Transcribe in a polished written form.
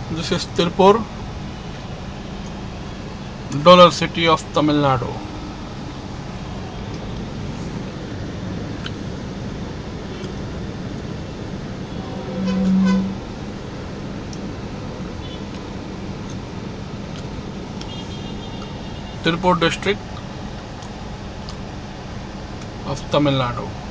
This is Tirupur, dollar city of Tamil Nadu. Tirupur district of Tamil Nadu.